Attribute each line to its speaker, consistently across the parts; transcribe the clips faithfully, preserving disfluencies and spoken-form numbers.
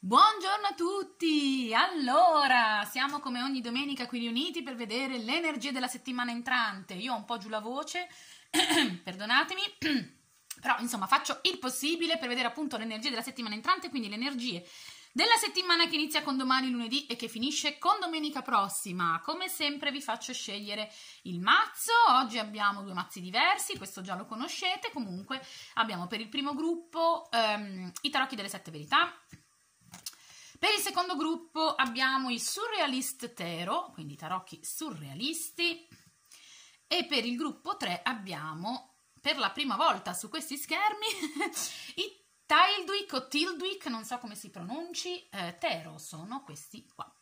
Speaker 1: Buongiorno a tutti! Allora, siamo come ogni domenica qui riuniti per vedere le energie della settimana entrante. Io ho un po' giù la voce, perdonatemi, però insomma faccio il possibile per vedere appunto le energie della settimana entrante, quindi le energie della settimana che inizia con domani lunedì e che finisce con domenica prossima. Come sempre vi faccio scegliere il mazzo. Oggi abbiamo due mazzi diversi, questo già lo conoscete. Comunque abbiamo per il primo gruppo um, i tarocchi delle sette verità. Per il secondo gruppo abbiamo i Surrealist Tarot, quindi i tarocchi surrealisti, e per il gruppo tre abbiamo, per la prima volta su questi schermi, i Tildwick o Tildwick, non so come si pronunci, eh, Tarot, sono questi qua.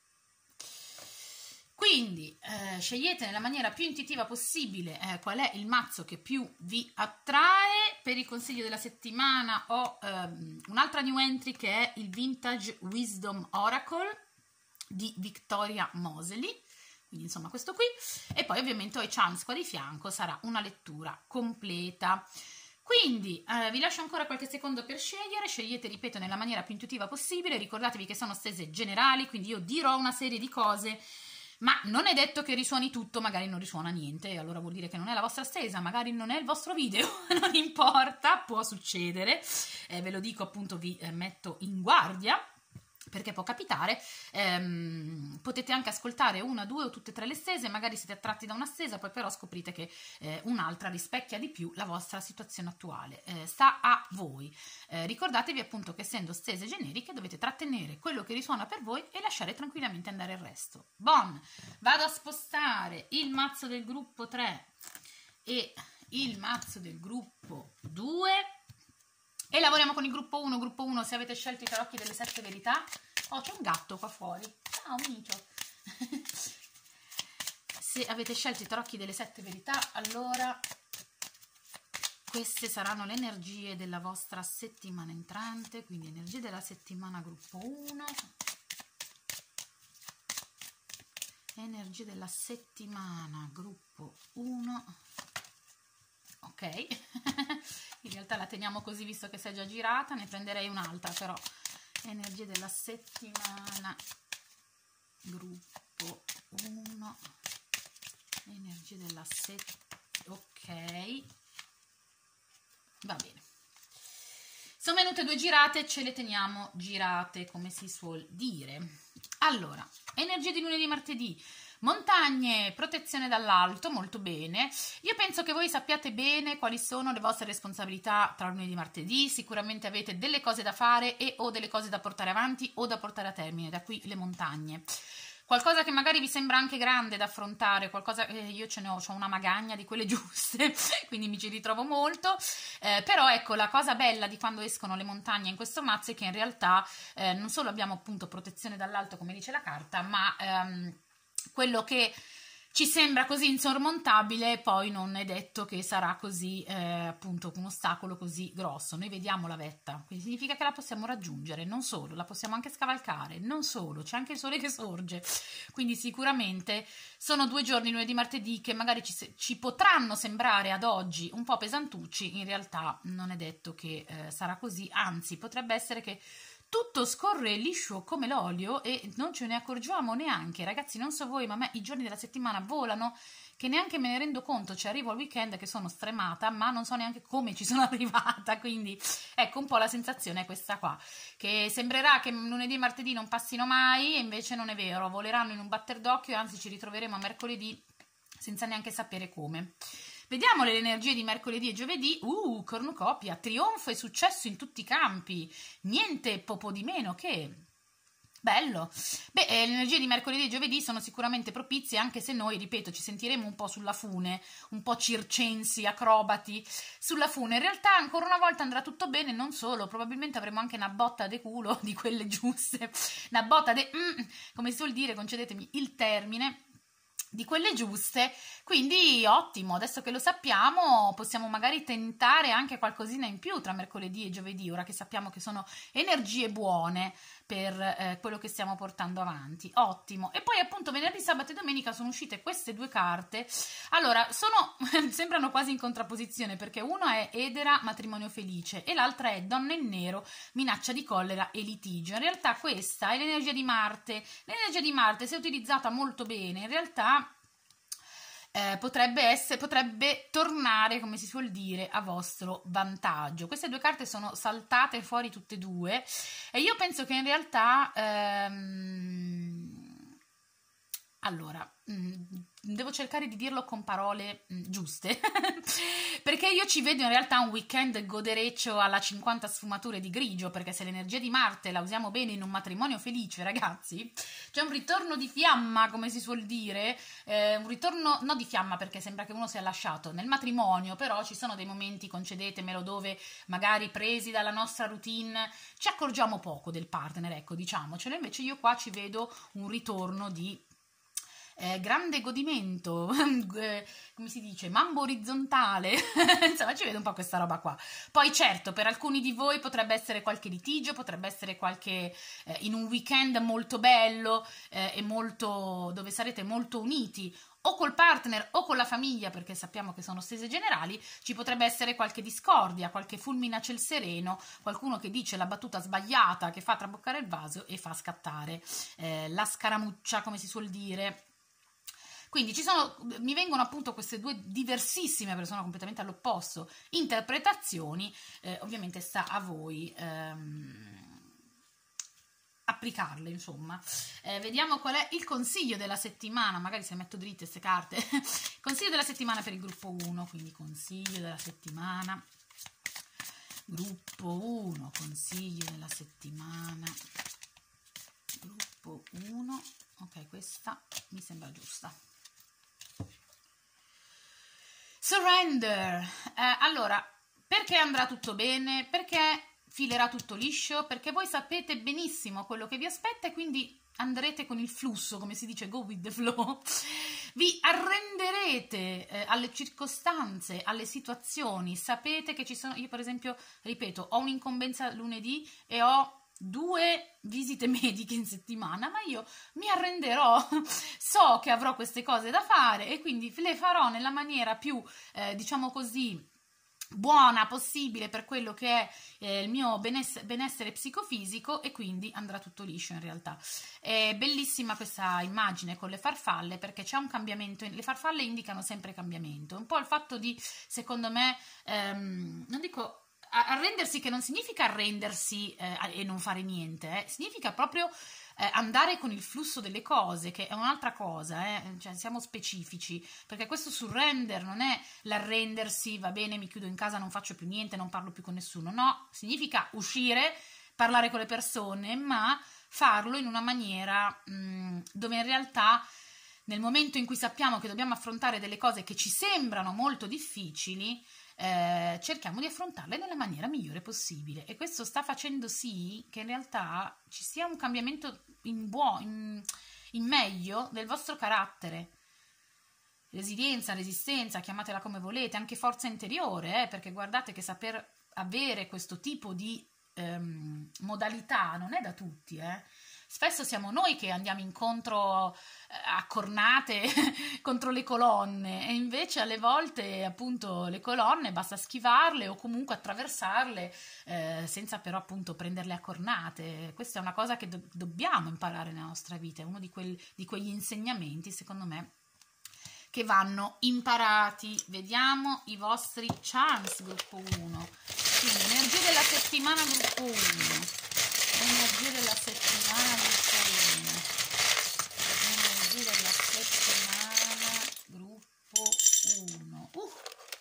Speaker 1: Quindi eh, scegliete nella maniera più intuitiva possibile eh, qual è il mazzo che più vi attrae. Per il consiglio della settimana ho ehm, un'altra new entry che è il Vintage Wisdom Oracle di Victoria Moseley, quindi insomma questo qui, e poi ovviamente ho i charms qua di fianco, sarà una lettura completa. Quindi eh, vi lascio ancora qualche secondo per scegliere, scegliete, ripeto, nella maniera più intuitiva possibile, ricordatevi che sono stese generali, quindi io dirò una serie di cose, ma non è detto che risuoni tutto, magari non risuona niente, e allora vuol dire che non è la vostra stesa, magari non è il vostro video, non importa, può succedere, eh, ve lo dico appunto, vi eh, metto in guardia, perché può capitare. Ehm, potete anche ascoltare una, due o tutte e tre le stese, magari siete attratti da una stesa, poi però scoprite che eh, un'altra rispecchia di più la vostra situazione attuale, eh, sta a voi. Eh, ricordatevi appunto che essendo stese generiche dovete trattenere quello che risuona per voi e lasciare tranquillamente andare il resto. Bon, vado a spostare il mazzo del gruppo tre e il mazzo del gruppo due e lavoriamo con il gruppo uno. Gruppo uno, se avete scelto i tarocchi delle sette verità. Oh, c'è un gatto qua fuori. Ciao, Micio. Se avete scelto i tarocchi delle sette verità, allora queste saranno le energie della vostra settimana entrante, quindi energie della settimana gruppo uno, energie della settimana gruppo uno, ok. In realtà la teniamo così visto che si è già girata, ne prenderei un'altra, però energie della settimana gruppo uno, energie della settimana, ok, va bene, sono venute due girate, ce le teniamo girate come si suol dire. Allora, energie di lunedì e martedì. Montagne, protezione dall'alto, molto bene. Io penso che voi sappiate bene quali sono le vostre responsabilità tra lunedì e martedì, sicuramente avete delle cose da fare e o delle cose da portare avanti o da portare a termine, da qui le montagne. Qualcosa che magari vi sembra anche grande da affrontare, qualcosa, eh, io ce ne ho, ho una magagna di quelle giuste, quindi mi ci ritrovo molto, eh, però ecco, la cosa bella di quando escono le montagne in questo mazzo è che in realtà eh, non solo abbiamo appunto protezione dall'alto come dice la carta, ma ehm, quello che ci sembra così insormontabile poi non è detto che sarà così eh, appunto un ostacolo così grosso. Noi vediamo la vetta, quindi significa che la possiamo raggiungere, non solo, la possiamo anche scavalcare, non solo, c'è anche il sole che sorge, quindi sicuramente sono due giorni, lunedì e martedì, che magari ci, ci potranno sembrare ad oggi un po' pesantucci, in realtà non è detto che eh, sarà così, anzi potrebbe essere che tutto scorre liscio come l'olio e non ce ne accorgiamo neanche. Ragazzi, non so voi, ma a me i giorni della settimana volano che neanche me ne rendo conto. Ci arrivo al weekend che sono stremata, ma non so neanche come ci sono arrivata, quindi ecco un po' la sensazione è questa qua, che sembrerà che lunedì e martedì non passino mai e invece non è vero, voleranno in un batter d'occhio e anzi ci ritroveremo a mercoledì senza neanche sapere come. Vediamo le energie di mercoledì e giovedì. Uh, cornucopia, trionfo e successo in tutti i campi. Niente poco di meno che... bello. Beh, eh, le energie di mercoledì e giovedì sono sicuramente propizie, anche se noi, ripeto, ci sentiremo un po' sulla fune, un po' circensi, acrobati sulla fune. In realtà ancora una volta andrà tutto bene, non solo, probabilmente avremo anche una botta de culo di quelle giuste, una botta de... Mm, come si suol dire, concedetemi il termine, di quelle giuste, quindi ottimo, adesso che lo sappiamo possiamo magari tentare anche qualcosina in più tra mercoledì e giovedì, ora che sappiamo che sono energie buone, per eh, quello che stiamo portando avanti. Ottimo. E poi appunto venerdì, sabato e domenica sono uscite queste due carte. Allora, sono sembrano quasi in contrapposizione, perché una è Edera, matrimonio felice, e l'altra è Donna in nero, minaccia di collera e litigio. In realtà questa è l'energia di Marte. L'energia di Marte, se utilizzata molto bene, in realtà Eh, potrebbe essere, potrebbe tornare, come si suol dire, a vostro vantaggio. Queste due carte sono saltate fuori tutte e due e io penso che in realtà ehm, allora mh, devo cercare di dirlo con parole mh, giuste perché io ci vedo in realtà un weekend godereccio alla cinquanta sfumature di grigio, perché se l'energia di Marte la usiamo bene in un matrimonio felice, ragazzi, c'è un ritorno di fiamma, come si suol dire, eh, un ritorno, no di fiamma perché sembra che uno sia lasciato nel matrimonio, però ci sono dei momenti, concedetemelo, dove magari presi dalla nostra routine ci accorgiamo poco del partner, ecco, diciamocelo. Invece io qua ci vedo un ritorno di Eh, grande godimento, eh, come si dice, mambo orizzontale, insomma ci vedo un po' questa roba qua. Poi certo, per alcuni di voi potrebbe essere qualche litigio, potrebbe essere qualche, eh, in un weekend molto bello eh, e molto, dove sarete molto uniti, o col partner o con la famiglia, perché sappiamo che sono stese generali, ci potrebbe essere qualche discordia, qualche fulmine a ciel sereno, qualcuno che dice la battuta sbagliata, che fa traboccare il vaso e fa scattare eh, la scaramuccia, come si suol dire. Quindi ci sono, mi vengono appunto queste due diversissime persone completamente all'opposto interpretazioni, eh, ovviamente sta a voi ehm, applicarle, insomma. Eh, vediamo qual è il consiglio della settimana, magari se metto dritte queste carte. Consiglio della settimana per il gruppo uno, quindi consiglio della settimana, gruppo uno, consiglio della settimana, gruppo uno, ok, questa mi sembra giusta. Surrender. Eh, allora, perché andrà tutto bene? Perché filerà tutto liscio? Perché voi sapete benissimo quello che vi aspetta e quindi andrete con il flusso, come si dice, go with the flow. Vi arrenderete eh, alle circostanze, alle situazioni. Sapete che ci sono, io per esempio, ripeto, ho un'incombenza lunedì e ho due visite mediche in settimana, ma io mi arrenderò, so che avrò queste cose da fare e quindi le farò nella maniera più, eh, diciamo così, buona possibile per quello che è eh, il mio benessere, benessere psicofisico, e quindi andrà tutto liscio in realtà. È bellissima questa immagine con le farfalle, perché c'è un cambiamento, le farfalle indicano sempre cambiamento, un po' il fatto di, secondo me, ehm, non dico arrendersi, che non significa arrendersi eh, e non fare niente, eh. Significa proprio eh, andare con il flusso delle cose, che è un'altra cosa, eh. Cioè, siamo specifici, perché questo surrender non è l'arrendersi, va bene, mi chiudo in casa, non faccio più niente, non parlo più con nessuno, no, significa uscire, parlare con le persone, ma farlo in una maniera mh, dove in realtà nel momento in cui sappiamo che dobbiamo affrontare delle cose che ci sembrano molto difficili, Eh, cerchiamo di affrontarle nella maniera migliore possibile, e questo sta facendo sì che in realtà ci sia un cambiamento in buono, in, in meglio del vostro carattere, resilienza, resistenza, chiamatela come volete, anche forza interiore, eh, perché guardate che saper avere questo tipo di ehm, modalità non è da tutti, eh. Spesso siamo noi che andiamo incontro a cornate contro le colonne, e invece alle volte appunto le colonne basta schivarle o comunque attraversarle eh, senza però appunto prenderle a cornate. Questa è una cosa che do- dobbiamo imparare nella nostra vita, è uno di, quel, di quegli insegnamenti, secondo me, che vanno imparati. Vediamo i vostri charms gruppo uno, quindi energie della settimana gruppo uno, energie della settimana gruppo uno, energie della settimana gruppo uno. Uh.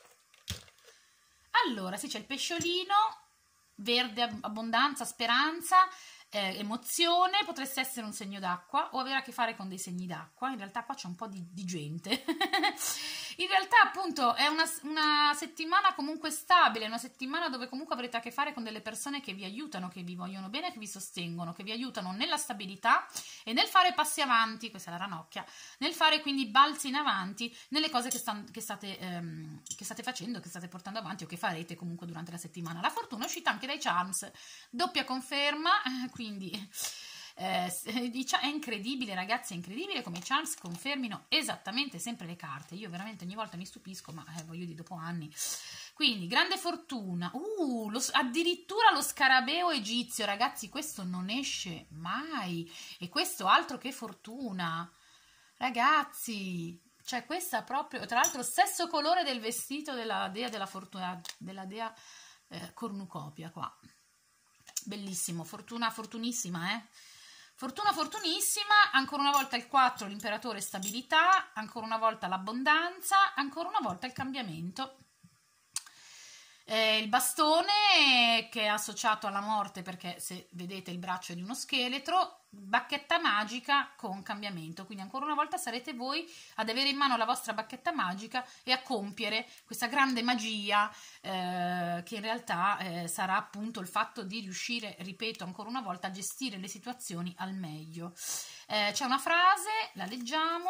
Speaker 1: Allora, sì, c'è il pesciolino verde, abbondanza, speranza, eh, emozione, potreste essere un segno d'acqua o avere a che fare con dei segni d'acqua. In realtà qua c'è un po' di, di gente. In realtà appunto è una, una settimana comunque stabile, una settimana dove comunque avrete a che fare con delle persone che vi aiutano, che vi vogliono bene, che vi sostengono, che vi aiutano nella stabilità e nel fare passi avanti, questa è la ranocchia, nel fare quindi balzi in avanti nelle cose che, stan, che, state, ehm, che state facendo, che state portando avanti o che farete comunque durante la settimana. La fortuna è uscita anche dai charms, doppia conferma, quindi Eh, è incredibile, ragazzi, è incredibile come i Charms confermino esattamente sempre le carte. Io veramente ogni volta mi stupisco, ma eh, voglio dire, dopo anni. Quindi, grande fortuna. Uh, lo, addirittura lo scarabeo egizio, ragazzi, questo non esce mai. E questo altro che fortuna. Ragazzi, cioè questa proprio, tra l'altro stesso colore del vestito della dea della fortuna, della dea eh, cornucopia qua. Bellissimo, fortuna fortunissima, eh. Fortuna fortunissima, ancora una volta il quattro, l'imperatore stabilità, ancora una volta l'abbondanza, ancora una volta il cambiamento. Eh, il bastone che è associato alla morte, perché se vedete il braccio è di uno scheletro, bacchetta magica con cambiamento, quindi ancora una volta sarete voi ad avere in mano la vostra bacchetta magica e a compiere questa grande magia eh, che in realtà eh, sarà appunto il fatto di riuscire, ripeto ancora una volta, a gestire le situazioni al meglio. Eh, c'è una frase, la leggiamo.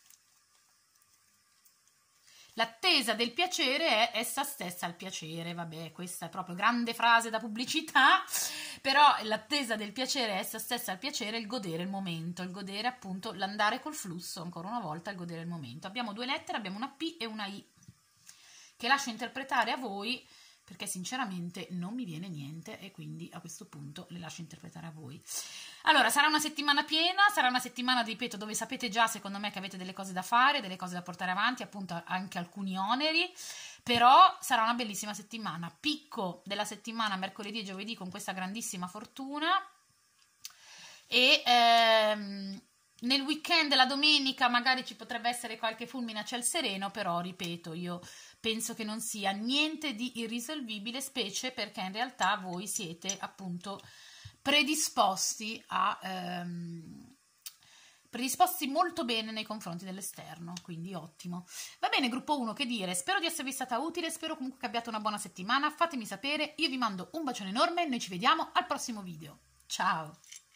Speaker 1: L'attesa del piacere è essa stessa il piacere. Vabbè, questa è proprio grande frase da pubblicità, però l'attesa del piacere è essa stessa il piacere, il godere il momento, il godere appunto, l'andare col flusso, ancora una volta il godere il momento. Abbiamo due lettere, abbiamo una P e una I, che lascio interpretare a voi, perché sinceramente non mi viene niente e quindi a questo punto le lascio interpretare a voi. Allora, sarà una settimana piena, sarà una settimana, ripeto, dove sapete già, secondo me, che avete delle cose da fare, delle cose da portare avanti, appunto anche alcuni oneri, però sarà una bellissima settimana. Picco della settimana mercoledì e giovedì con questa grandissima fortuna e ehm, nel weekend, la domenica, magari ci potrebbe essere qualche fulmine a ciel sereno, però, ripeto, io penso che non sia niente di irrisolvibile, specie perché in realtà voi siete appunto predisposti a ehm, predisposti molto bene nei confronti dell'esterno, quindi ottimo. Va bene, gruppo uno, che dire, spero di esservi stata utile, spero comunque che abbiate una buona settimana, fatemi sapere, io vi mando un bacione enorme, noi ci vediamo al prossimo video, ciao!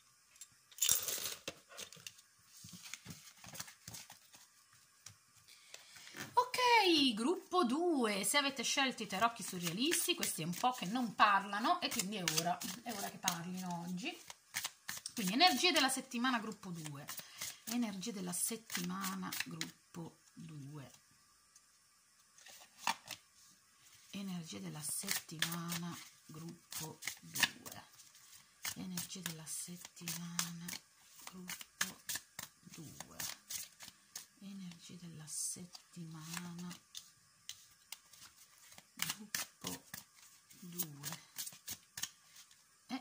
Speaker 1: Ok, gruppo due, se avete scelto i tarocchi surrealisti, questi è un po' che non parlano e quindi è ora, è ora che parlino oggi. Quindi energie della settimana gruppo due, energie della settimana gruppo due, energie della settimana gruppo due, energie della settimana gruppo due, energie della settimana gruppo due. Eh.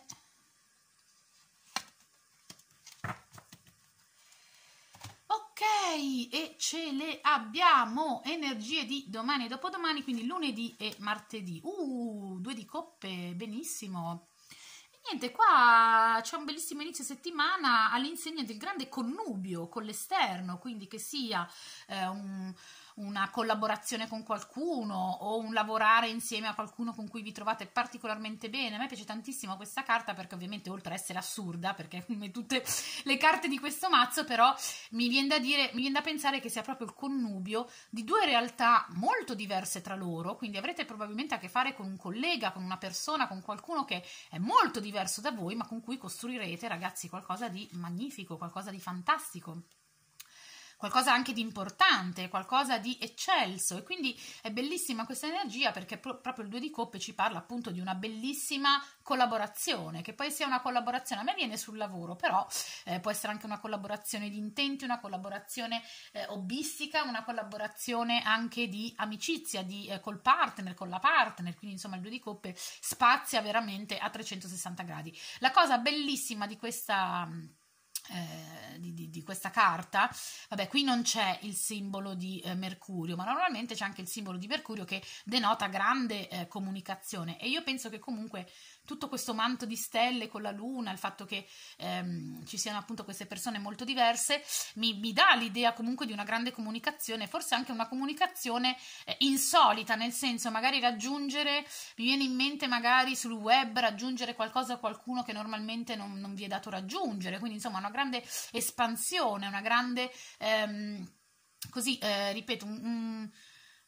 Speaker 1: Ok, e ce le abbiamo, energie di domani e dopodomani, quindi lunedì e martedì. Uh, due di coppe, benissimo. Niente, qua c'è un bellissimo inizio settimana all'insegna del grande connubio con l'esterno, quindi che sia eh, un, una collaborazione con qualcuno o un lavorare insieme a qualcuno con cui vi trovate particolarmente bene. A me piace tantissimo questa carta perché ovviamente, oltre a essere assurda, perché come tutte le carte di questo mazzo, però mi viene da dire, mi viene da pensare che sia proprio il connubio di due realtà molto diverse tra loro, quindi avrete probabilmente a che fare con un collega, con una persona, con qualcuno che è molto diverso da voi, ma con cui costruirete, ragazzi, qualcosa di magnifico, qualcosa di fantastico, qualcosa anche di importante, qualcosa di eccelso, e quindi è bellissima questa energia perché pro- proprio il due di coppe ci parla appunto di una bellissima collaborazione, che poi sia una collaborazione, a me viene sul lavoro, però eh, può essere anche una collaborazione di intenti, una collaborazione eh, hobbistica, una collaborazione anche di amicizia, di, eh, col partner, con la partner, quindi insomma il due di coppe spazia veramente a trecentosessanta gradi. La cosa bellissima di questa... Eh, di, di, di questa carta, vabbè, qui non c'è il simbolo di eh, Mercurio, ma normalmente c'è anche il simbolo di Mercurio che denota grande eh, comunicazione, e io penso che comunque tutto questo manto di stelle con la luna, il fatto che ehm, ci siano appunto queste persone molto diverse, mi, mi dà l'idea comunque di una grande comunicazione, forse anche una comunicazione eh, insolita, nel senso magari raggiungere, mi viene in mente magari sul web, raggiungere qualcosa a qualcuno che normalmente non, non vi è dato raggiungere, quindi insomma una grande espansione, una grande, ehm, così, eh, ripeto, un, un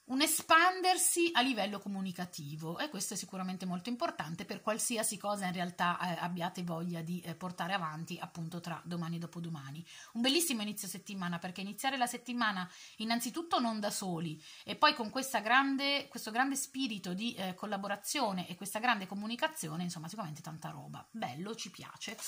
Speaker 1: un espandersi a livello comunicativo, e questo è sicuramente molto importante per qualsiasi cosa in realtà eh, abbiate voglia di eh, portare avanti appunto tra domani e dopodomani. Un bellissimo inizio settimana, perché iniziare la settimana innanzitutto non da soli e poi con questa grande, questo grande spirito di eh, collaborazione e questa grande comunicazione, insomma sicuramente tanta roba, bello, ci piace.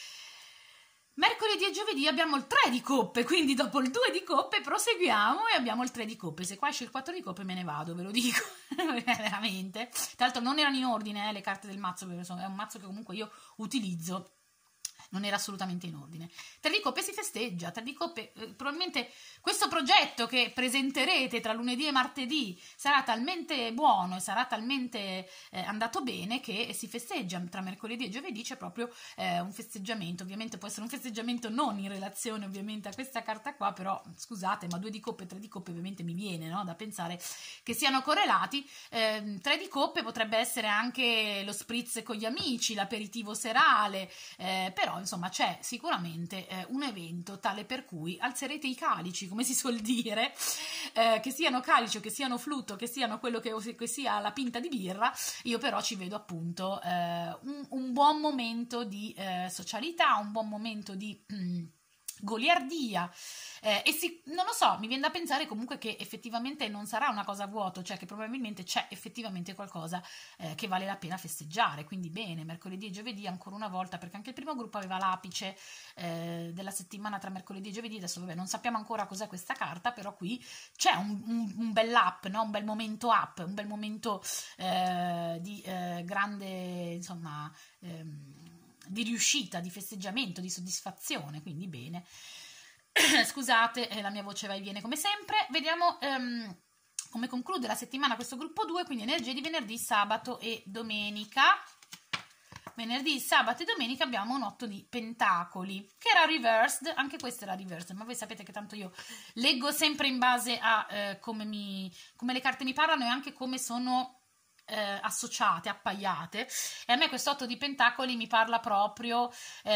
Speaker 1: Mercoledì e giovedì abbiamo il tre di coppe, quindi dopo il due di coppe proseguiamo e abbiamo il tre di coppe. Se qua esce il quattro di coppe me ne vado, ve lo dico, veramente. Tra l'altro non erano in ordine eh, le carte del mazzo, perché è un mazzo che comunque io utilizzo, non era assolutamente in ordine. tre di coppe si festeggia, tre di coppe, eh, probabilmente questo progetto che presenterete tra lunedì e martedì sarà talmente buono e sarà talmente eh, andato bene che si festeggia. Tra mercoledì e giovedì c'è proprio eh, un festeggiamento, ovviamente può essere un festeggiamento non in relazione ovviamente a questa carta qua, però scusate, ma due di coppe e tre di coppe ovviamente mi viene, no, da pensare che siano correlati. eh, tre di coppe potrebbe essere anche lo spritz con gli amici, l'aperitivo serale, eh, però insomma c'è sicuramente eh, un evento tale per cui alzerete i calici, come si suol dire, eh, che siano calici o che siano flutto, che siano quello che, che sia la pinta di birra. Io però ci vedo appunto eh, un, un buon momento di eh, socialità, un buon momento di mm, goliardia, eh, e si, non lo so, mi viene da pensare comunque che effettivamente non sarà una cosa a vuoto, cioè che probabilmente c'è effettivamente qualcosa eh, che vale la pena festeggiare. Quindi bene, mercoledì e giovedì ancora una volta, perché anche il primo gruppo aveva l'apice eh, della settimana tra mercoledì e giovedì. Adesso vabbè, non sappiamo ancora cos'è questa carta, però qui c'è un, un, un bel up, no? Un bel momento up, un bel momento eh, di eh, grande, insomma, ehm, di riuscita, di festeggiamento, di soddisfazione, quindi bene. Scusate, eh, la mia voce va e viene come sempre. Vediamo ehm, come conclude la settimana questo gruppo due, quindi energie di venerdì, sabato e domenica. Venerdì, sabato e domenica abbiamo un otto di pentacoli, che era reversed, anche questo era reversed, ma voi sapete che tanto io leggo sempre in base a eh, come, mi, come le carte mi parlano e anche come sono Eh, associate, appaiate, e a me questo otto di pentacoli mi parla proprio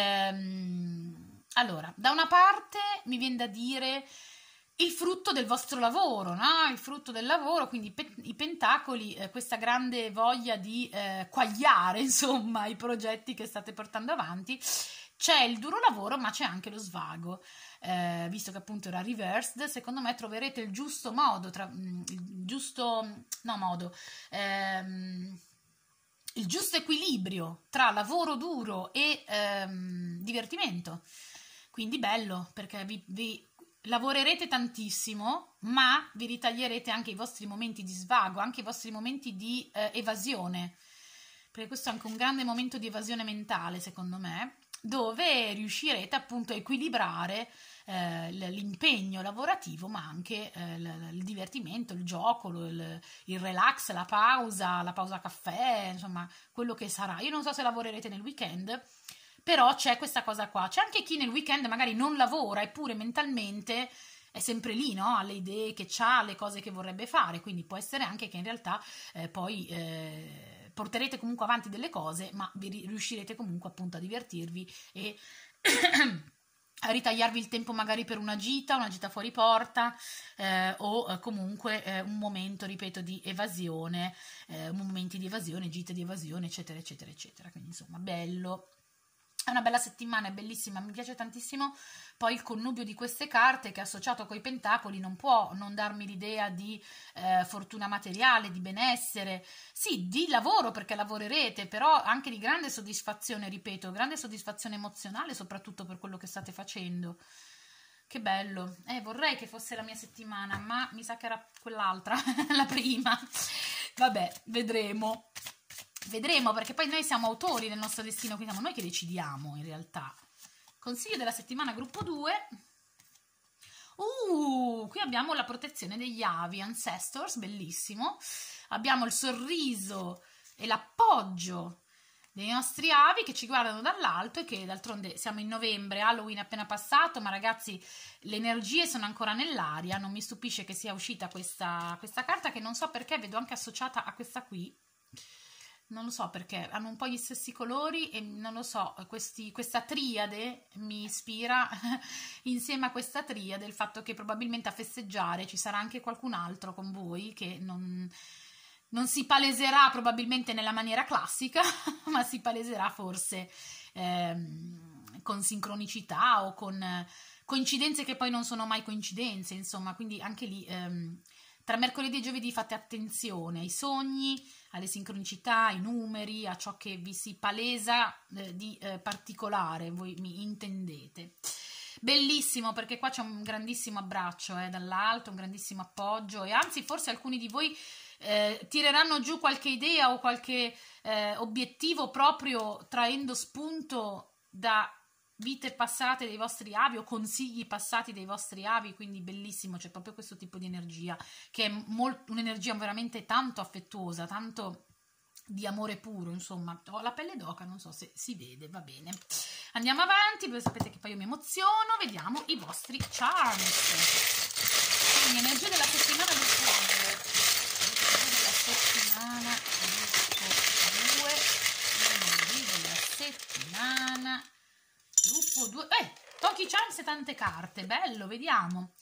Speaker 1: ehm, allora, da una parte mi viene da dire il frutto del vostro lavoro, no? Il frutto del lavoro, quindi pe- i pentacoli, eh, questa grande voglia di eh, quagliare insomma i progetti che state portando avanti. C'è il duro lavoro, ma c'è anche lo svago. Eh, visto che appunto era reversed, secondo me troverete il giusto modo, tra, mh, il giusto, no modo, ehm, il giusto equilibrio tra lavoro duro e ehm, divertimento. Quindi bello, perché vi, vi lavorerete tantissimo, ma vi ritaglierete anche i vostri momenti di svago, anche i vostri momenti di eh, evasione, perché questo è anche un grande momento di evasione mentale, secondo me, dove riuscirete appunto a equilibrare eh, l'impegno lavorativo, ma anche eh, il, il divertimento, il gioco, il, il relax, la pausa, la pausa caffè, insomma, quello che sarà. Io non so se lavorerete nel weekend, però c'è questa cosa qua. C'è anche chi nel weekend magari non lavora, eppure mentalmente è sempre lì, no? Ha le idee che ha, le cose che vorrebbe fare, quindi può essere anche che in realtà eh, poi eh, porterete comunque avanti delle cose, ma vi riuscirete comunque appunto a divertirvi e a ritagliarvi il tempo magari per una gita, una gita fuori porta eh, o eh, comunque eh, un momento, ripeto, di evasione, eh, momenti di evasione, gite di evasione, eccetera, eccetera, eccetera. Quindi insomma, bello. È una bella settimana, è bellissima, mi piace tantissimo poi il connubio di queste carte che associato coi pentacoli non può non darmi l'idea di eh, fortuna materiale, di benessere, sì, di lavoro perché lavorerete, però anche di grande soddisfazione, ripeto, grande soddisfazione emozionale soprattutto per quello che state facendo. Che bello, eh, vorrei che fosse la mia settimana, ma mi sa che era quell'altra, la prima. Vabbè, vedremo. Vedremo, perché poi noi siamo autori del nostro destino, quindi siamo noi che decidiamo in realtà. Consiglio della settimana gruppo due. Uh, qui abbiamo la protezione degli avi, Ancestors, bellissimo. Abbiamo il sorriso e l'appoggio dei nostri avi che ci guardano dall'alto e che d'altronde siamo in novembre, Halloween è appena passato, ma ragazzi le energie sono ancora nell'aria. Non mi stupisce che sia uscita questa, questa carta che non so perché vedo anche associata a questa qui. non lo so perché, hanno un po' gli stessi colori e non lo so, questi, questa triade mi ispira insieme a questa triade il fatto che probabilmente a festeggiare ci sarà anche qualcun altro con voi che non, non si paleserà probabilmente nella maniera classica, ma si paleserà forse ehm, con sincronicità o con coincidenze che poi non sono mai coincidenze, insomma, quindi anche lì ehm, tra mercoledì e giovedì fate attenzione ai sogni, alle sincronicità, ai numeri, a ciò che vi si palesa eh, di eh, particolare, voi mi intendete. Bellissimo, perché qua c'è un grandissimo abbraccio eh, dall'alto, un grandissimo appoggio, e anzi forse alcuni di voi eh, tireranno giù qualche idea o qualche eh, obiettivo proprio traendo spunto da vite passate dei vostri avi o consigli passati dei vostri avi, quindi bellissimo, c'è proprio questo tipo di energia che è un'energia veramente tanto affettuosa, tanto di amore puro, insomma. Ho la pelle d'oca, non so se si vede, va bene. Andiamo avanti, voi sapete che poi io mi emoziono, vediamo i vostri charms. Quindi energia della settimana del cuore, della settimana due, energia della settimana gruppo due, eh, pochi chance e tante carte, bello, vediamo.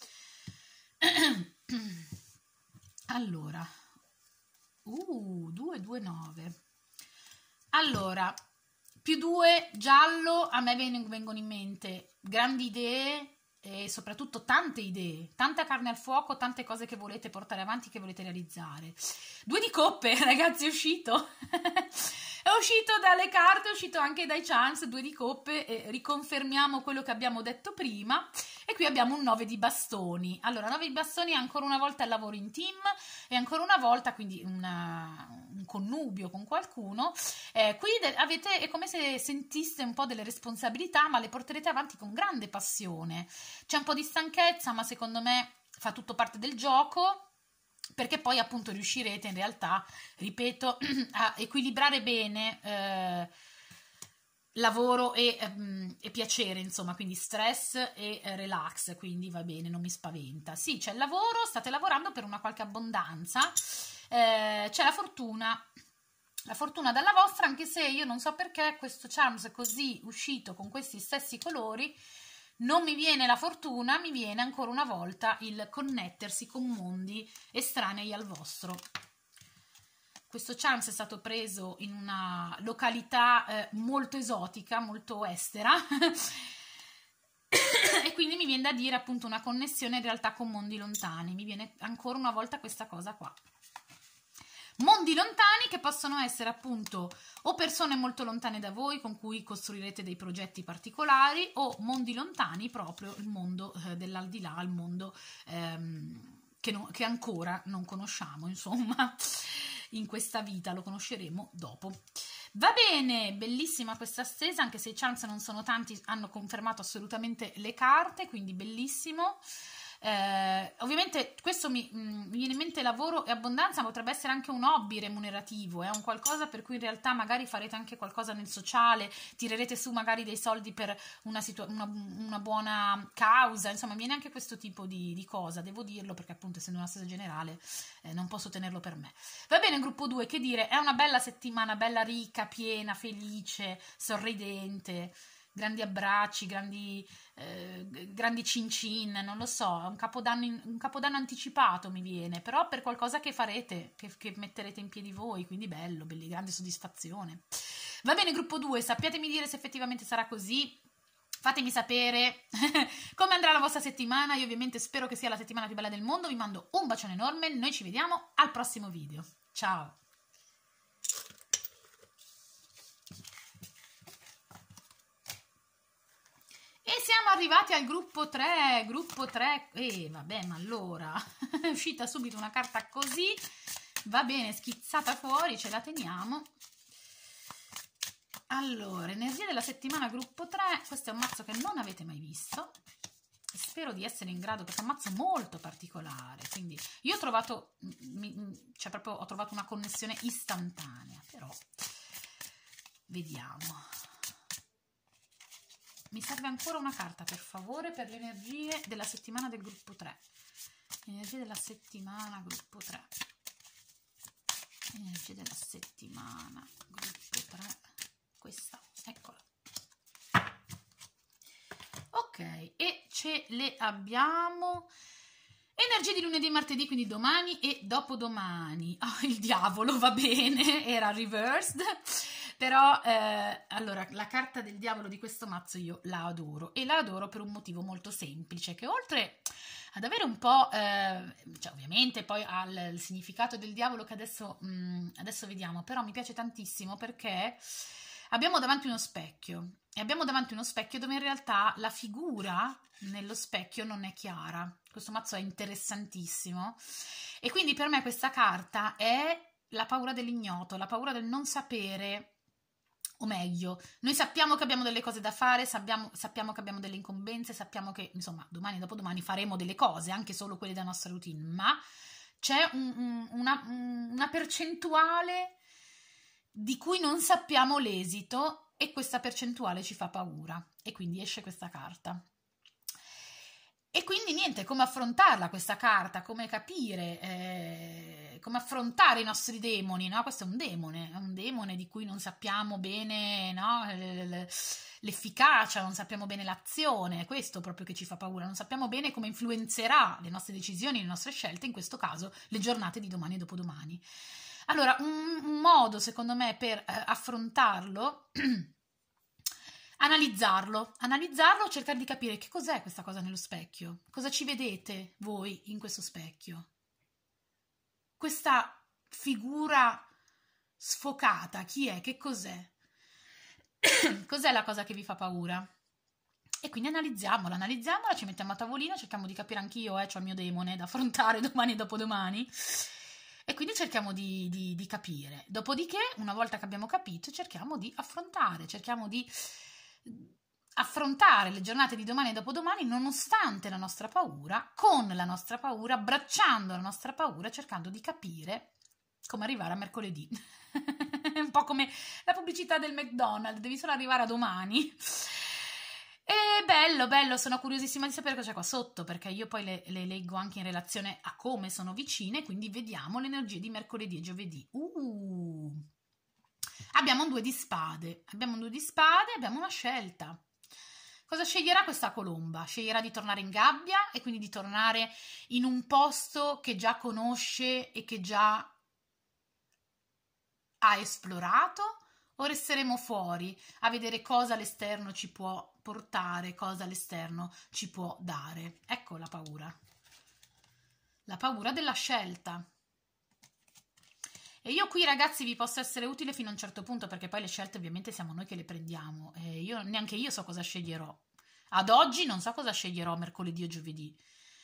Speaker 1: Allora, uh, due due nove. Allora, più due, giallo, a me vengono in mente grandi idee e soprattutto tante idee, tanta carne al fuoco, tante cose che volete portare avanti, che volete realizzare. Due di coppe, ragazzi, è uscito. È uscito dalle carte, è uscito anche dai chance, due di coppe, e riconfermiamo quello che abbiamo detto prima. E qui abbiamo un nove di bastoni. Allora, nove di bastoni è ancora una volta il lavoro in team, e ancora una volta, quindi una, un connubio con qualcuno. Eh, qui avete, è come se sentiste un po' delle responsabilità, ma le porterete avanti con grande passione. C'è un po' di stanchezza, ma secondo me fa tutto parte del gioco, perché poi appunto riuscirete in realtà, ripeto, a equilibrare bene eh, lavoro e, um, e piacere, insomma, quindi stress e eh, relax, quindi va bene, non mi spaventa. Sì, c'è il lavoro, state lavorando per una qualche abbondanza, eh, c'è la fortuna, la fortuna dalla vostra, anche se io non so perché questo charms è così uscito con questi stessi colori. Non mi viene la fortuna, mi viene ancora una volta il connettersi con mondi estranei al vostro. Questo charms è stato preso in una località eh, molto esotica, molto estera, e quindi mi viene da dire appunto una connessione in realtà con mondi lontani. Mi viene ancora una volta questa cosa qua. Mondi lontani che possono essere appunto o persone molto lontane da voi con cui costruirete dei progetti particolari, o mondi lontani, proprio il mondo eh, dell'aldilà, il mondo ehm, che, no, che ancora non conosciamo, insomma, in questa vita, lo conosceremo dopo. Va bene, bellissima questa stesa, anche se i chance non sono tanti, hanno confermato assolutamente le carte, quindi bellissimo. Eh, ovviamente questo mi, mi viene in mente lavoro e abbondanza, potrebbe essere anche un hobby remunerativo, è eh? un qualcosa per cui in realtà magari farete anche qualcosa nel sociale, tirerete su magari dei soldi per una, una, una buona causa, insomma viene anche questo tipo di, di cosa, devo dirlo, perché appunto essendo una stessa generale eh, non posso tenerlo per me. Va bene, gruppo due, che dire, è una bella settimana, bella ricca, piena, felice, sorridente, grandi abbracci, grandi, eh, grandi cin cin, non lo so, un capodanno, in, un capodanno anticipato mi viene, però per qualcosa che farete, che, che metterete in piedi voi, quindi bello, belli, grande soddisfazione. Va bene, gruppo due, sappiatemi dire se effettivamente sarà così, fatemi sapere come andrà la vostra settimana, io ovviamente spero che sia la settimana più bella del mondo, vi mando un bacione enorme, noi ci vediamo al prossimo video, ciao! E siamo arrivati al gruppo tre, gruppo tre, e eh, vabbè, ma allora, è uscita subito una carta così, va bene, schizzata fuori, ce la teniamo. Allora, energia della settimana gruppo tre, questo è un mazzo che non avete mai visto, spero di essere in grado, perché è un mazzo molto particolare, quindi io ho trovato, cioè proprio ho trovato una connessione istantanea, però vediamo. Mi serve ancora una carta, per favore, per le energie della settimana del gruppo tre. Energie della settimana gruppo tre. energia della settimana, gruppo tre, questa, eccola. Ok, e ce le abbiamo. Energie di lunedì, martedì, quindi domani e dopodomani. Oh, il diavolo, va bene, era reversed. Però, eh, allora, la carta del diavolo di questo mazzo io la adoro. E la adoro per un motivo molto semplice, che oltre ad avere un po', eh, cioè ovviamente poi ha il, il significato del diavolo che adesso, mh, adesso vediamo, però mi piace tantissimo perché abbiamo davanti uno specchio. E abbiamo davanti uno specchio dove in realtà la figura nello specchio non è chiara. Questo mazzo è interessantissimo. E quindi per me questa carta è la paura dell'ignoto, la paura del non sapere. O meglio, noi sappiamo che abbiamo delle cose da fare, sappiamo, sappiamo che abbiamo delle incombenze, sappiamo che, insomma, domani e dopodomani faremo delle cose, anche solo quelle della nostra routine, ma c'è un, un, una, una percentuale di cui non sappiamo l'esito e questa percentuale ci fa paura e quindi esce questa carta. E quindi niente, come affrontarla questa carta, come capire, eh, come affrontare i nostri demoni, no? Questo è un demone, è un demone di cui non sappiamo bene, no? L'efficacia, non sappiamo bene l'azione, è questo proprio che ci fa paura, non sappiamo bene come influenzerà le nostre decisioni, le nostre scelte, in questo caso le giornate di domani e dopodomani. Allora, un, un modo secondo me per eh, affrontarlo analizzarlo, analizzarlo, cercare di capire che cos'è questa cosa nello specchio, cosa ci vedete voi in questo specchio, questa figura sfocata, chi è, che cos'è, cos'è la cosa che vi fa paura? E quindi analizziamola, analizziamola, ci mettiamo a tavolino, cerchiamo di capire anch'io, eh, c'ho il mio demone da affrontare domani e dopodomani, e quindi cerchiamo di, di, di capire. Dopodiché, una volta che abbiamo capito, cerchiamo di affrontare, cerchiamo di affrontare le giornate di domani e dopodomani nonostante la nostra paura, con la nostra paura, abbracciando la nostra paura, cercando di capire come arrivare a mercoledì. È un po' come la pubblicità del McDonald's, devi solo arrivare a domani. E bello, bello, sono curiosissima di sapere cosa c'è qua sotto, perché io poi le, le leggo anche in relazione a come sono vicine, quindi vediamo le energie di mercoledì e giovedì. Uh! Abbiamo un due di spade, abbiamo un due di spade, abbiamo una scelta. Cosa sceglierà questa colomba? Sceglierà di tornare in gabbia e quindi di tornare in un posto che già conosce e che già ha esplorato? O resteremo fuori a vedere cosa l'esterno ci può portare, cosa l'esterno ci può dare? Ecco la paura. La paura della scelta. E io qui, ragazzi, vi posso essere utile fino a un certo punto, perché poi le scelte ovviamente siamo noi che le prendiamo. E io, neanche io so cosa sceglierò. Ad oggi non so cosa sceglierò mercoledì o giovedì.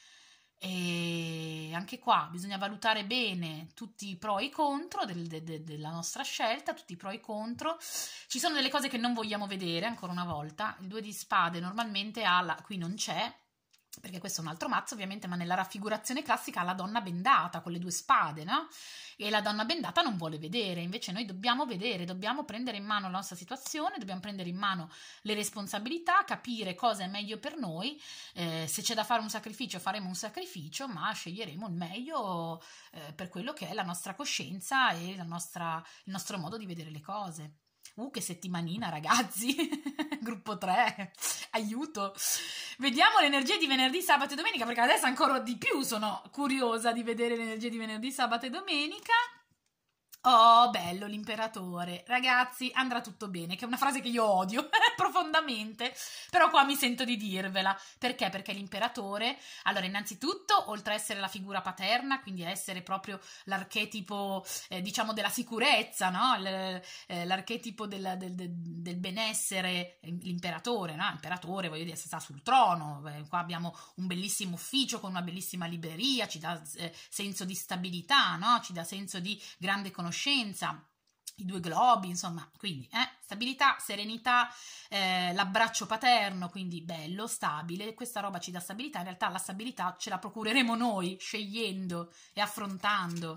Speaker 1: E anche qua bisogna valutare bene tutti i pro e i contro del, de, de, della nostra scelta, tutti i pro e i contro. Ci sono delle cose che non vogliamo vedere, ancora una volta. Il due di spade normalmente ha la, qui non c'è, perché questo è un altro mazzo ovviamente, ma nella raffigurazione classica ha la donna bendata con le due spade, no? E la donna bendata non vuole vedere, invece noi dobbiamo vedere, dobbiamo prendere in mano la nostra situazione, dobbiamo prendere in mano le responsabilità, capire cosa è meglio per noi, eh, se c'è da fare un sacrificio faremo un sacrificio, ma sceglieremo il meglio eh, per quello che è la nostra coscienza e la nostra, il nostro modo di vedere le cose. Uh, che settimanina, ragazzi! Gruppo tre, aiuto! Vediamo le energie di venerdì, sabato e domenica, perché adesso ancora di più sono curiosa di vedere le energie di venerdì, sabato e domenica. Oh, bello, l'imperatore. Ragazzi, andrà tutto bene, che è una frase che io odio profondamente, però qua mi sento di dirvela. Perché? Perché l'imperatore, allora, innanzitutto, oltre a essere la figura paterna, quindi a essere proprio l'archetipo, eh, diciamo, della sicurezza, no? L- eh, l'archetipo del, del, del, del benessere, l'imperatore, no? Imperatore, voglio dire, sta sul trono. Eh, qua abbiamo un bellissimo ufficio con una bellissima libreria, ci dà eh, senso di stabilità, no? Ci dà senso di grande conoscenza, i due globi, insomma, quindi eh, stabilità, serenità, eh, l'abbraccio paterno, quindi bello, stabile, questa roba ci dà stabilità, in realtà la stabilità ce la procureremo noi, scegliendo e affrontando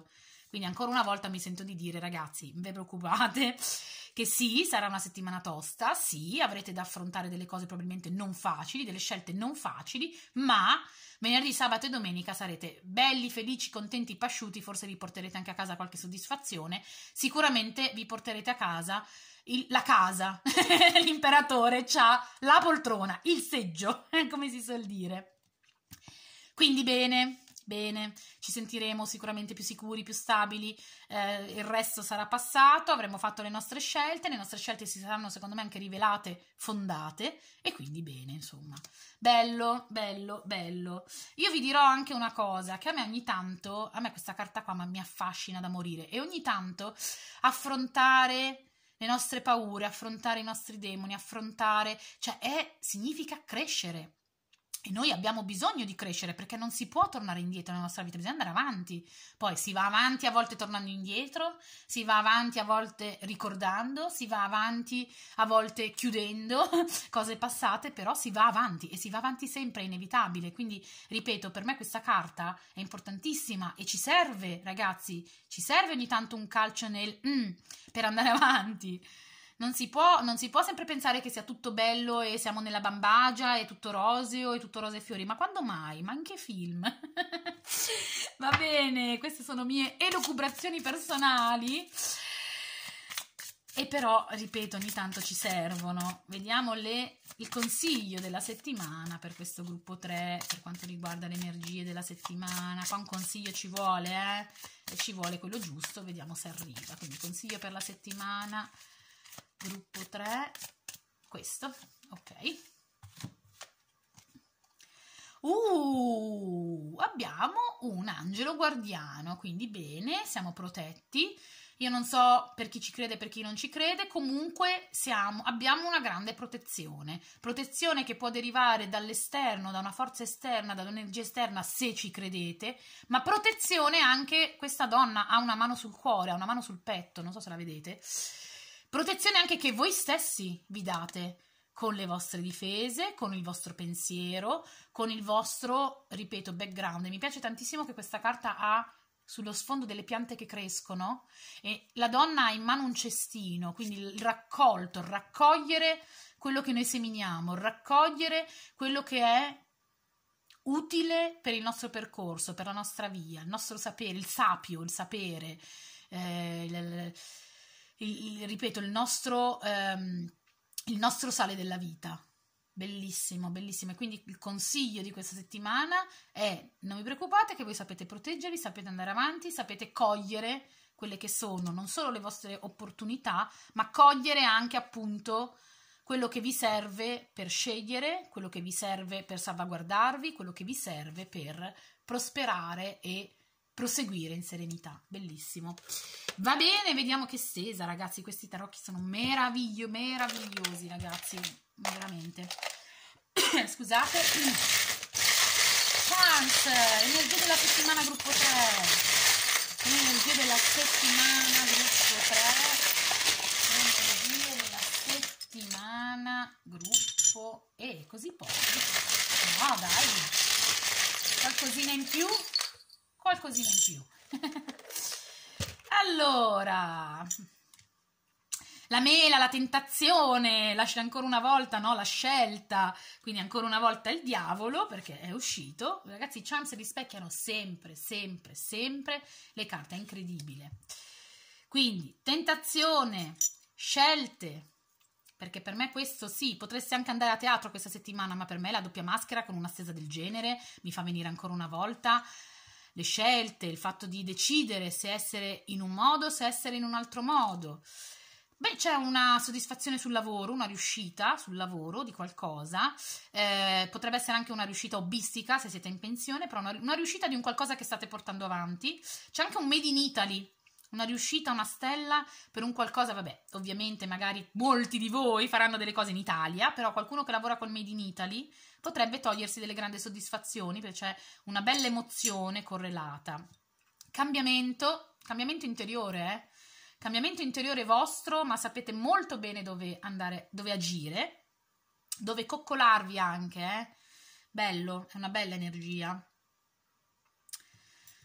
Speaker 1: Quindi ancora una volta mi sento di dire, ragazzi, non vi preoccupate, che sì, sarà una settimana tosta, sì, avrete da affrontare delle cose probabilmente non facili, delle scelte non facili, ma venerdì, sabato e domenica sarete belli, felici, contenti, pasciuti, forse vi porterete anche a casa qualche soddisfazione, sicuramente vi porterete a casa il, la casa, l'imperatore c'ha la poltrona, il seggio, come si suol dire. Quindi bene, bene, ci sentiremo sicuramente più sicuri, più stabili, eh, il resto sarà passato, avremo fatto le nostre scelte, le nostre scelte si saranno secondo me anche rivelate fondate e quindi bene, insomma. Bello, bello, bello. Io vi dirò anche una cosa, che a me ogni tanto, a me questa carta qua mi affascina da morire e ogni tanto affrontare le nostre paure, affrontare i nostri demoni, affrontare, cioè è, significa crescere. E noi abbiamo bisogno di crescere perché non si può tornare indietro nella nostra vita, bisogna andare avanti. Poi si va avanti a volte tornando indietro, si va avanti a volte ricordando, si va avanti a volte chiudendo cose passate, però si va avanti e si va avanti sempre, è inevitabile. Quindi, ripeto, per me questa carta è importantissima e ci serve, ragazzi, ci serve ogni tanto un calcio nel mm, per andare avanti. Non si può, non si può sempre pensare che sia tutto bello e siamo nella bambagia, è tutto roseo, è tutto rose e fiori, ma quando mai? Ma anche film. Va bene, queste sono mie elucubrazioni personali. E però, ripeto, ogni tanto ci servono. Vediamo le, il consiglio della settimana per questo gruppo tre, per quanto riguarda le energie della settimana. Qua un consiglio ci vuole, eh? E ci vuole quello giusto, vediamo se arriva. Quindi consiglio per la settimana... Gruppo tre, questo, ok. Uh, abbiamo un angelo guardiano, quindi bene, siamo protetti. Io non so per chi ci crede e per chi non ci crede, comunque siamo, abbiamo una grande protezione. Protezione che può derivare dall'esterno, da una forza esterna, da un'energia esterna, se ci credete, ma protezione anche, questa donna ha una mano sul cuore, ha una mano sul petto, non so se la vedete. Protezione anche che voi stessi vi date con le vostre difese, con il vostro pensiero, con il vostro, ripeto, background. E mi piace tantissimo che questa carta ha sullo sfondo delle piante che crescono e la donna ha in mano un cestino, quindi il raccolto, il raccogliere quello che noi seminiamo, il raccogliere quello che è utile per il nostro percorso, per la nostra via, il nostro sapere, il sapio, il sapere, eh, il, il, il, ripeto, il nostro, ehm, il nostro sale della vita. Bellissimo, bellissimo. E quindi il consiglio di questa settimana è: non vi preoccupate, che voi sapete proteggervi, sapete andare avanti, sapete cogliere quelle che sono non solo le vostre opportunità, ma cogliere anche appunto quello che vi serve per scegliere, quello che vi serve per salvaguardarvi, quello che vi serve per prosperare e proseguire in serenità. Bellissimo. Va bene, vediamo che stesa, ragazzi. Questi tarocchi sono meraviglio, meravigliosi, ragazzi, veramente. Scusate. Chance, energia della settimana gruppo tre. Energia della settimana gruppo tre. Energia della settimana gruppo E, così poco. No, dai. Qualcosina in più. Qualcosina in più. Allora, la mela, la tentazione, lascia ancora una volta, no? La scelta, quindi ancora una volta il diavolo, perché è uscito. Ragazzi, i charms rispecchiano sempre, sempre, sempre le carte, è incredibile. Quindi, tentazione, scelte, perché per me questo sì, potreste anche andare a teatro questa settimana, ma per me la doppia maschera con una stesa del genere mi fa venire ancora una volta le scelte, il fatto di decidere se essere in un modo, se essere in un altro modo. Beh, c'è una soddisfazione sul lavoro, una riuscita sul lavoro di qualcosa, eh, potrebbe essere anche una riuscita hobbistica se siete in pensione, però una, una riuscita di un qualcosa che state portando avanti. C'è anche un made in Italy, una riuscita, una stella per un qualcosa, vabbè, ovviamente magari molti di voi faranno delle cose in Italia, però qualcuno che lavora col made in Italy potrebbe togliersi delle grandi soddisfazioni, perché c'è una bella emozione correlata. Cambiamento, cambiamento interiore, eh? Cambiamento interiore vostro, ma sapete molto bene dove andare, dove agire, dove coccolarvi anche, eh? Bello, è una bella energia.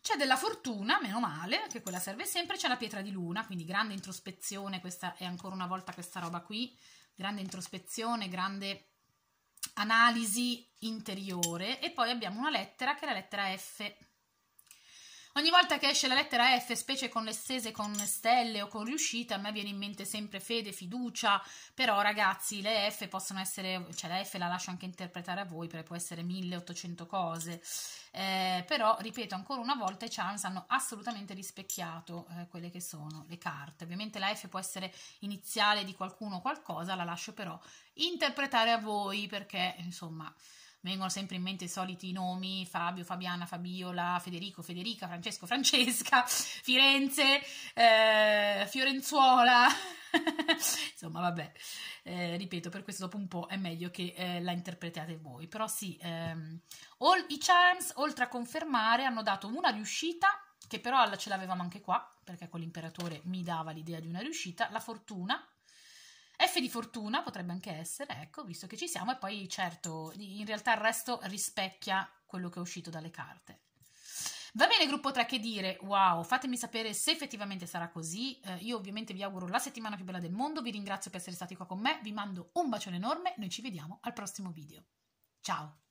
Speaker 1: C'è della fortuna, meno male, che quella serve sempre, c'è la pietra di luna, quindi grande introspezione, questa è ancora una volta questa roba qui, grande introspezione, grande analisi interiore, e poi abbiamo una lettera che è la lettera F. Ogni volta che esce la lettera F, specie con le stese con stelle o con riuscita, a me viene in mente sempre fede, fiducia, però ragazzi le F possono essere, cioè la F la lascio anche interpretare a voi perché può essere milleottocento cose, eh, però ripeto ancora una volta i charms hanno assolutamente rispecchiato eh, quelle che sono le carte. Ovviamente la F può essere iniziale di qualcuno o qualcosa, la lascio però interpretare a voi perché insomma... vengono sempre in mente i soliti nomi: Fabio, Fabiana, Fabiola, Federico, Federica, Francesco, Francesca, Firenze, eh, Fiorenzuola. Insomma, vabbè, eh, ripeto, per questo dopo un po' è meglio che eh, la interpretate voi. Però sì, ehm, all, i charms, oltre a confermare, hanno dato una riuscita, che però ce l'avevamo anche qua, perché con l'imperatore mi dava l'idea di una riuscita, la fortuna, F di fortuna potrebbe anche essere, ecco, visto che ci siamo, e poi certo, in realtà il resto rispecchia quello che è uscito dalle carte. Va bene gruppo tre, che dire, wow, fatemi sapere se effettivamente sarà così, eh, io ovviamente vi auguro la settimana più bella del mondo, vi ringrazio per essere stati qua con me, vi mando un bacione enorme, noi ci vediamo al prossimo video. Ciao!